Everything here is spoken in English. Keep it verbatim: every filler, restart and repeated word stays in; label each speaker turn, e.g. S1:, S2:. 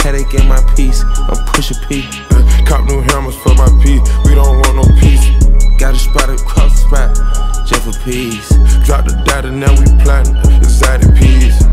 S1: headache in my piece. I'm pushing P.
S2: Cop new hammers for my P. We don't want no peace.
S1: Got a spot across the spot, just for peace.
S2: Drop the data, now we plotting exotic peas.